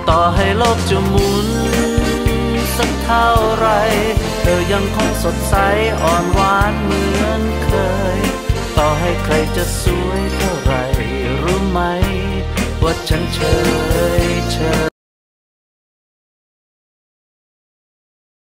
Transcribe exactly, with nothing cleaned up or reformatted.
ต่อให้โลกจะหมุนสักเท่าไรเธอยังคงสดใสอ่อนหวานเหมือนเคยต่อให้ใครจะสวยเท่าไรรู้ไหมว่าฉันเชย